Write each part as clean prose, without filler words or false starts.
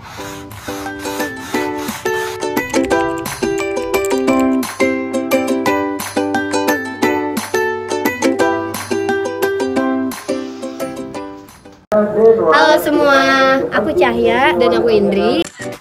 Halo semua, aku Cahya dan aku Indri.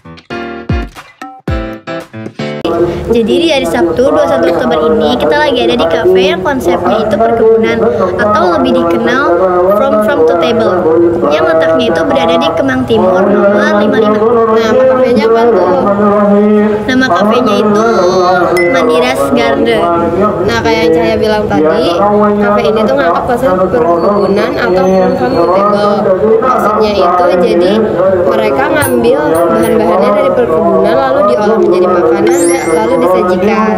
Jadi di hari Sabtu 21 Oktober ini kita lagi ada di cafe yang konsepnya itu perkebunan atau lebih dikenal From to Table, yang letaknya itu berada di Kemang Timur nomor 55. Nama kafenya apa tuh? Nama kafenya itu Mandiras Garden. Nah, kayak yang Cahya bilang tadi, kafe ini tuh ngangkat konsep perkebunan atau From to Table. Maksudnya itu jadi mereka ngambil bahan-bahannya dari perkebunan lalu diolah menjadi makanan lalu disajikan.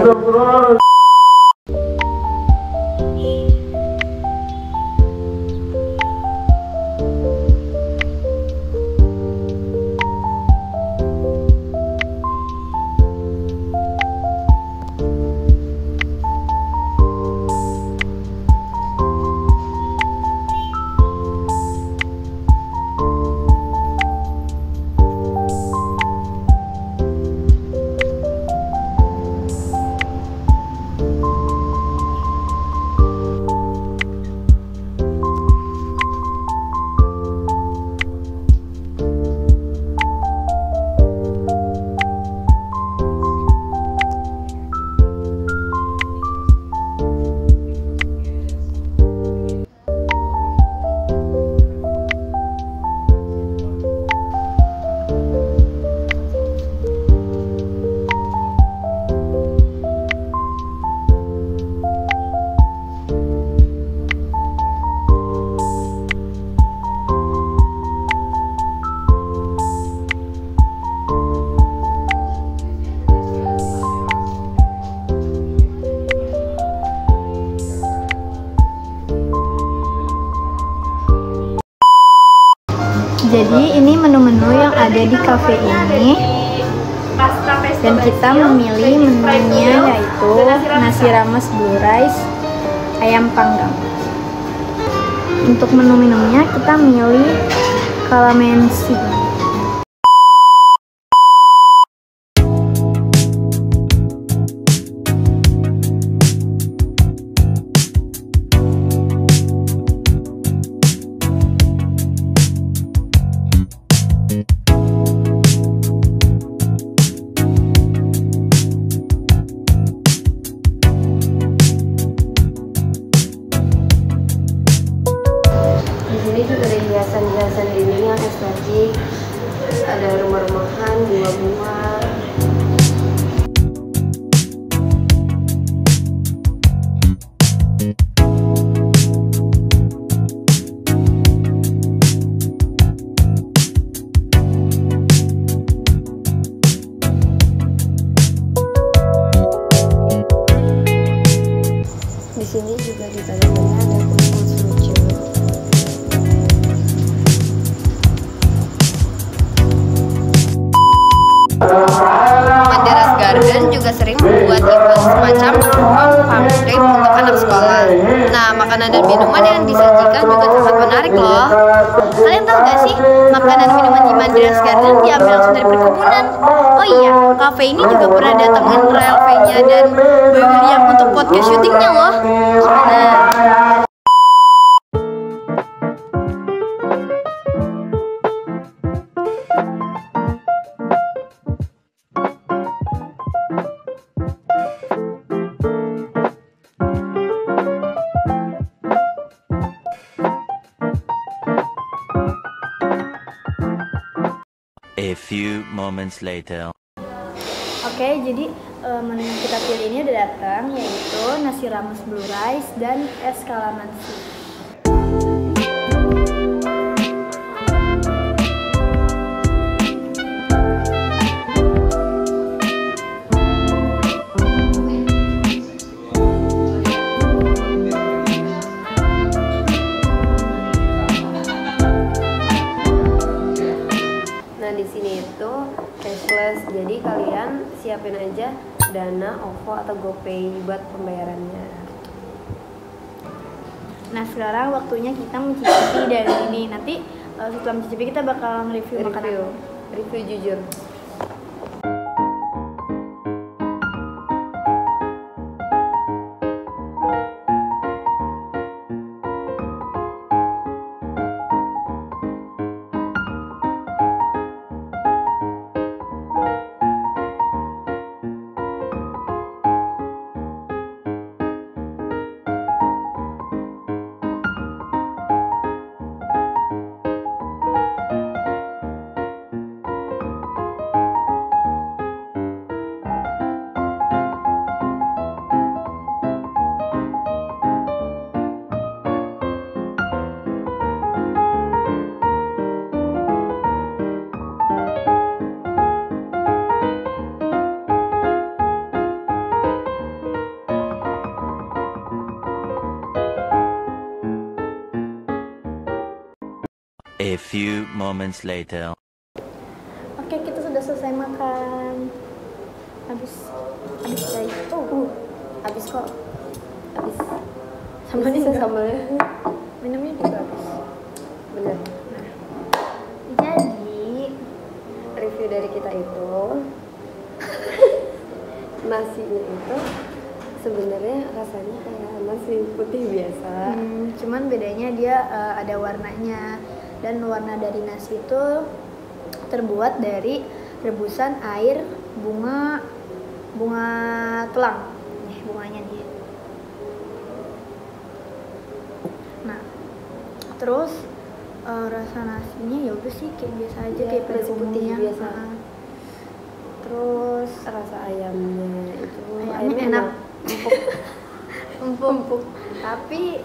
Jadi ini menu-menu yang ada di cafe ini, dan kita memilih menunya yaitu nasi rames blue rice, ayam panggang. Untuk menu minumnya kita milih calamansi. Ini juga ada hiasan-hiasan dinding yang estetik, ada rumah-rumahan, bunga-bunga. Di sini juga di tengah-tengah ada kucing lucu. Mandiras Garden juga sering membuat event semacam farm trip untuk anak sekolah. Nah, makanan dan minuman yang disajikan juga sangat menarik loh. Kalian tahu gak sih, makanan minuman di Mandiras Garden diambil langsung dari perkebunan? Oh iya, cafe ini juga pernah datangin Rael V-nya dan Boy William untuk podcast syutingnya loh. Nah, A few moments later. Oke, jadi menu yang kita pilih ini udah datang, yaitu nasi rames blue rice dan es calamansi. Nah, di sini itu cashless, jadi kalian siapin aja Dana, OVO atau GoPay buat pembayarannya. Nah, sekarang waktunya kita mencicipi dari ini. Nanti setelah mencicipi kita bakal review makanan. Review jujur. A few moments later. Oke, kita sudah selesai makan. Habis guys. Habis kok. Habis. Sambalnya juga. Sambalnya. Minumnya juga habis. Bener. Jadi Review dari kita itu nasinya itu sebenarnya rasanya kayak nasi putih biasa. Cuman bedanya dia ada warnanya, dan warna dari nasi itu terbuat dari rebusan air bunga telang. Nih bunganya nih. Nah, terus rasa nasinya ya udah sih kayak biasa aja, Iya, kayak pada nasi putih umumnya. biasa. Terus Rasa ayamnya itu ayamnya enak, empuk. Tapi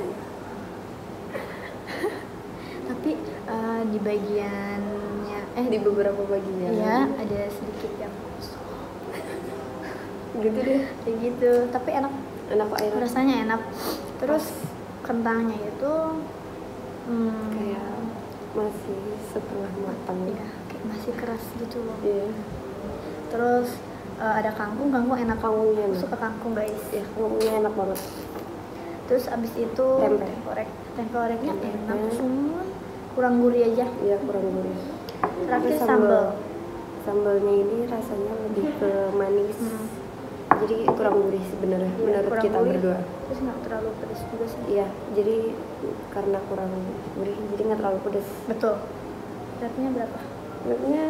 di bagiannya di beberapa bagian. ya ada sedikit yang kosong. Gitu deh. Kayak gitu. Tapi enak, Enak air rasanya enak. Terus kentangnya itu kayak masih setengah matang. ya kayak masih keras gitu loh. Iya. Terus ada kangkung enak. Kangkungnya Aku enak. suka kangkung guys. Ya, kangkungnya enak banget. Terus abis itu tempe oreknya enak, cuman kurang gurih aja. Iya, kurang gurih. Terakhir Terus sambal. Sambalnya ini rasanya lebih ke manis. Jadi kurang gurih sebenarnya Iya, menurut kurang kita gurih. berdua. Terus nggak terlalu pedas juga sih. Iya, jadi karena kurang gurih jadi nggak terlalu pedas. Betul. Ratenya berapa? Menurutnya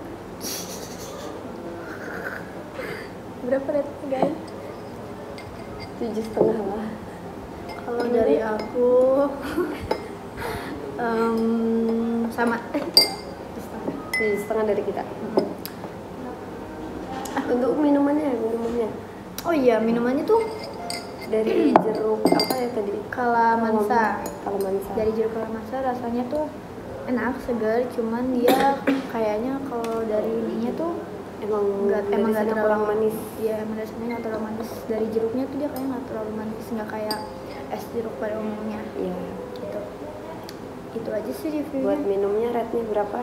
Berapa ratenya guys? 7,5 lah. Kalau dari aku sama 7,5 dari kita. Untuk minumannya. Oh iya, minumannya tuh Dari jeruk apa ya tadi? kalamansa. Kalamansa. Dari jeruk kalamansa rasanya tuh enak, segar, cuman dia kayaknya kalau dari ininya tuh emang nggak rasanya terlalu kurang manis. Iya, emang rasanya nggak terlalu manis. Dari jeruknya tuh dia kayaknya nggak terlalu manis, nggak kayak es jeruk pada umumnya. Iya. Gitu. Itu aja sih reviewnya. Buat minumnya rate-nya berapa?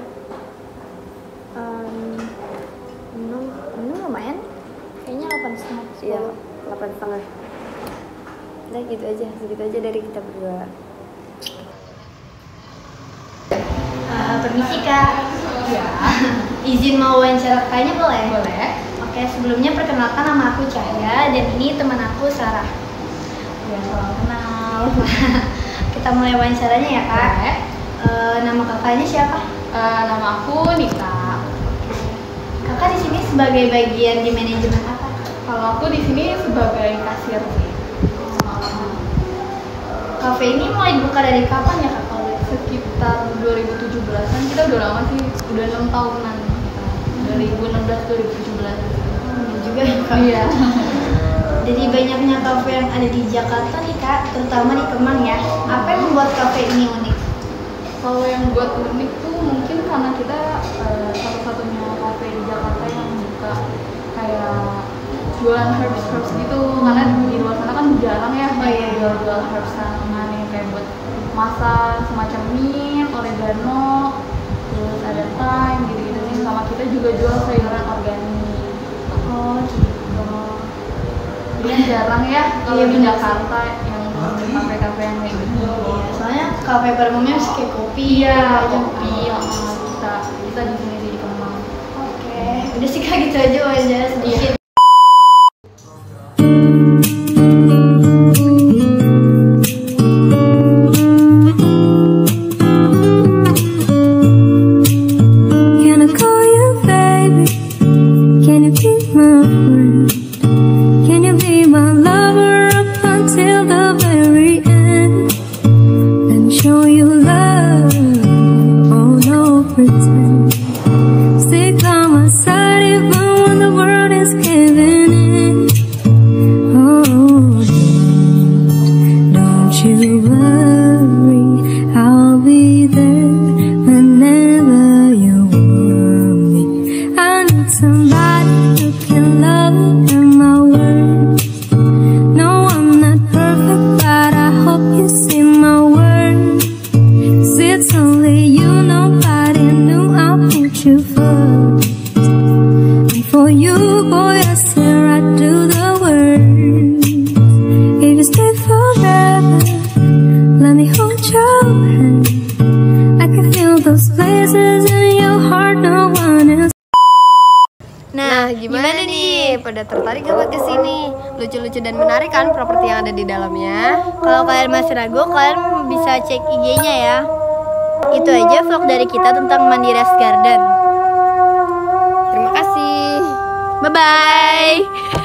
Minum lumayan. Kayaknya 8,5. Iya, 8,5. Udah gitu aja, segitu aja dari kita berdua. Permisi kak. Ya. Izin mau wawancara kakaknya boleh? Boleh. Oke, sebelumnya perkenalkan nama aku Cahaya dan ini teman aku Sarah. Ya, salam kenal. Kita mulai wawancaranya ya kak. Boleh. Nama kakaknya siapa? Nama aku Nika. Kakak di sini sebagai bagian di manajemen apa? Kalau aku di sini sebagai kasir sih. Kafe ini mulai dibuka dari kapan ya kak? Kalau Sekitar 2017-an, kita udah lama sih, udah 6 tahunan. 2016-2017. juga ya kak. Iya. Jadi banyaknya kafe yang ada di Jakarta nih kak, terutama di Kemang ya. Apa yang membuat kafe ini unik? Kalau yang buat unik tuh mungkin karena kita satu-satunya kafe di Jakarta yang buka kayak jualan herbs gitu, karena di luar sana kan jarang ya jual herbs tanaman yang kayak buat masak semacam mint, oregano, terus ada thyme gitu-gitu sih. Sama kita juga jual sayuran organik. Oh gitu. Jadi kan jarang ya kalau Iya, di bener Jakarta yang kafe-kafe yang kayak gitu. Soalnya kafe pada umumnya harus kayak kopi. Iya, aja. kopi. Kita di sini sih di For you, boy, I say right to the world. If you stay forever, let me hold your hand. I can feel those places in your heart, no one else. Nah, gimana nih? Pada tertarik gak buat kesini? Lucu-lucu dan menarik kan properti yang ada di dalamnya? Kalau kalian masih ragu, kalian bisa cek IG-nya ya. Itu aja vlog dari kita tentang Mandiras Garden. Terima kasih. Bye-bye.